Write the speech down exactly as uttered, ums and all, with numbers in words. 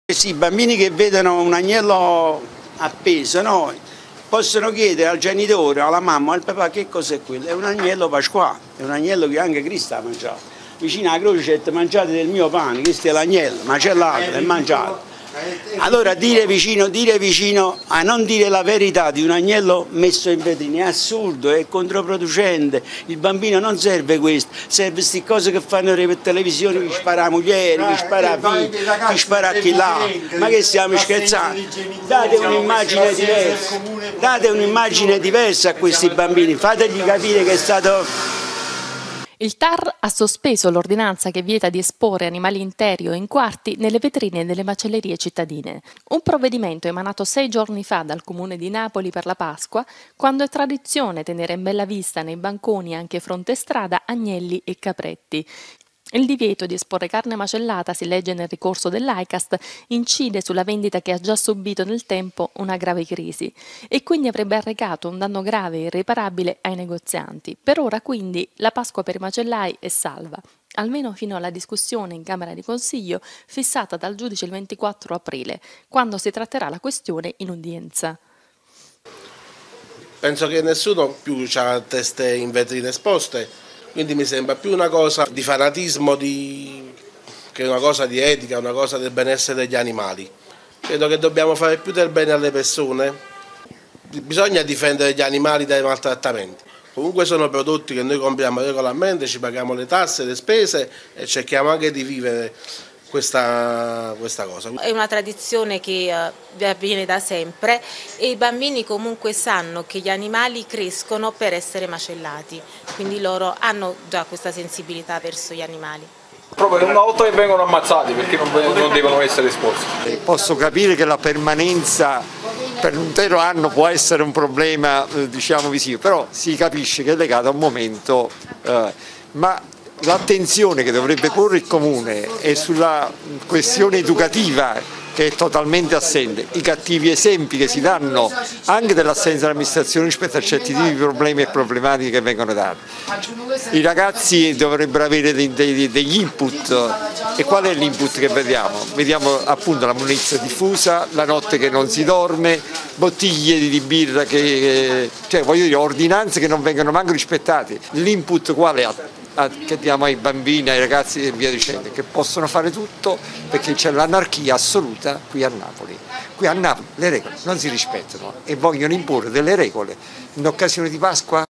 Sì, i bambini che vedono un agnello appeso, no, possono chiedere al genitore, alla mamma, al papà che cos'è quello. È un agnello pasquale, è un agnello che anche Cristo ha mangiato. Vicino alla croce c'è mangiate del mio pane, questo è l'agnello, ma c'è l'altro, è mangiato. Allora dire vicino, dire vicino a non dire la verità di un agnello messo in vetrina è assurdo, è controproducente. Il bambino non serve questo, serve queste cose che fanno per televisione, chi spara a moglie, chi spara a figli, chi spara a chi là. Ma che stiamo scherzando? Date un'immagine diversa, date un'immagine diversa a questi bambini, fategli capire che è stato... Il T A R ha sospeso l'ordinanza che vieta di esporre animali interi o in quarti nelle vetrine delle macellerie cittadine. Un provvedimento emanato sei giorni fa dal Comune di Napoli per la Pasqua, quando è tradizione tenere in bella vista nei banconi anche fronte strada agnelli e capretti. Il divieto di esporre carne macellata, si legge nel ricorso dell'A I C A S T, incide sulla vendita che ha già subito nel tempo una grave crisi e quindi avrebbe arrecato un danno grave e irreparabile ai negozianti. Per ora quindi la Pasqua per i macellai è salva, almeno fino alla discussione in Camera di Consiglio fissata dal giudice il ventiquattro aprile, quando si tratterà la questione in udienza. Penso che nessuno più ha teste in vetrine esposte. Quindi mi sembra più una cosa di fanatismo di... che una cosa di etica, una cosa del benessere degli animali. Credo che dobbiamo fare più del bene alle persone. Bisogna difendere gli animali dai maltrattamenti. Comunque sono prodotti che noi compriamo regolarmente, ci paghiamo le tasse, le spese e cerchiamo anche di vivere questa, questa cosa. È una tradizione che uh, avviene da sempre e i bambini comunque sanno che gli animali crescono per essere macellati, quindi loro hanno già questa sensibilità verso gli animali. Proprio una volta che vengono ammazzati perché non, non devono essere esposti. Posso capire che la permanenza per un intero anno può essere un problema eh, diciamo visivo, però si capisce che è legato a un momento, eh, ma l'attenzione che dovrebbe porre il Comune è sulla questione educativa che è totalmente assente, i cattivi esempi che si danno anche dell'assenza dell'amministrazione rispetto a certi tipi di problemi e problematiche che vengono dati. I ragazzi dovrebbero avere dei, dei, degli input e qual è l'input che vediamo? Vediamo appunto la monnezza diffusa, la notte che non si dorme, bottiglie di birra che, cioè voglio dire, ordinanze che non vengono manco rispettate. L'input quale è? Che diamo ai bambini, ai ragazzi e via dicendo, che possono fare tutto perché c'è l'anarchia assoluta qui a Napoli. Qui a Napoli le regole non si rispettano e vogliono imporre delle regole in occasione di Pasqua.